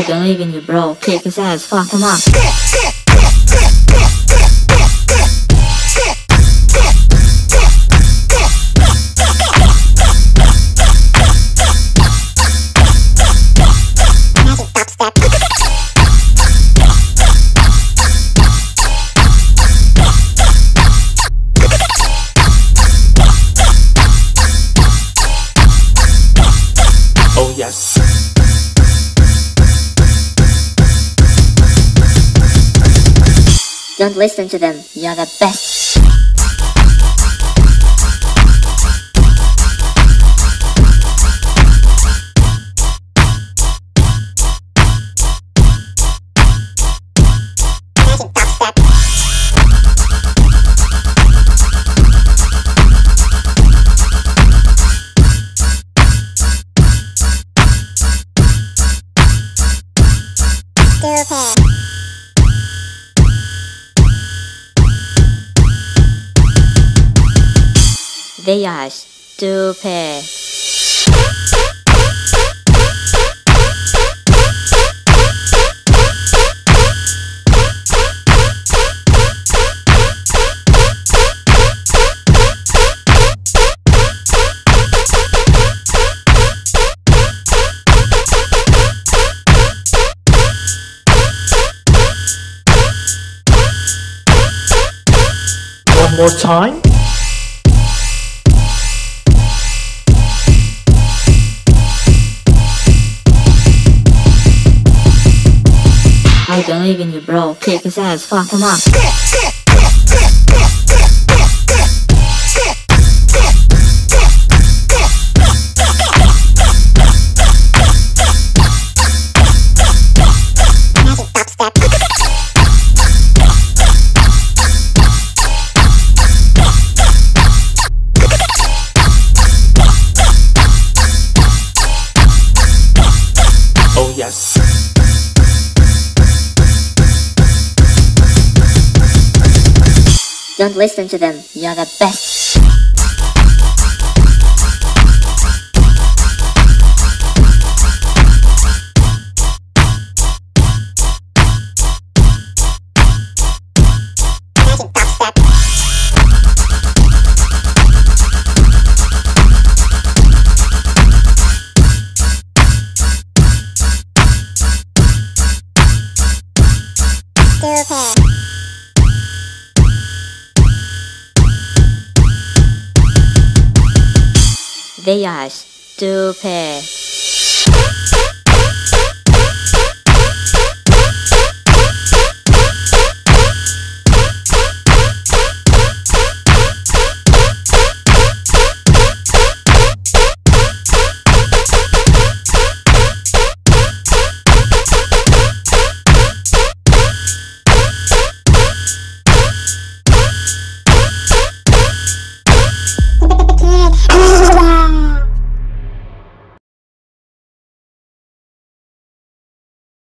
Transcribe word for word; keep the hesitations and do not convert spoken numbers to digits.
don't believe in you, bro. Kick his ass, fuck him up. Oh yes. Don't listen to them, you're the best. They are stupid. One more time. I don't believe in you, bro. Kick his ass, fuck him up. Oh yes. Don't listen to them, you're the best. They are stupid.